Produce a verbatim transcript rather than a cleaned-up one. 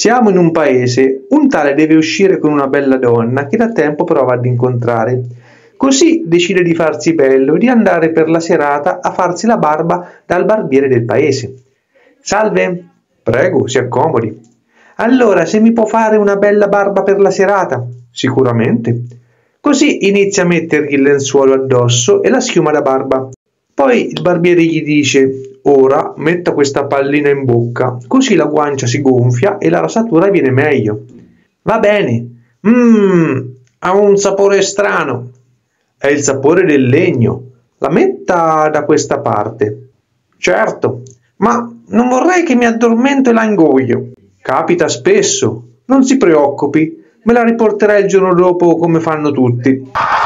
Siamo in un paese, un tale deve uscire con una bella donna che da tempo prova ad incontrare. Così decide di farsi bello e di andare per la serata a farsi la barba dal barbiere del paese. Salve, prego, si accomodi. Allora, se mi può fare una bella barba per la serata? Sicuramente. Così inizia a mettergli il lenzuolo addosso e la schiuma da barba. Poi il barbiere gli dice: ora metta questa pallina in bocca, così la guancia si gonfia e la rasatura viene meglio. Va bene. Mmm, ha un sapore strano. È il sapore del legno. La metta da questa parte. Certo, ma non vorrei che mi addormento e la ingoio. Capita spesso. Non si preoccupi, me la riporterai il giorno dopo come fanno tutti.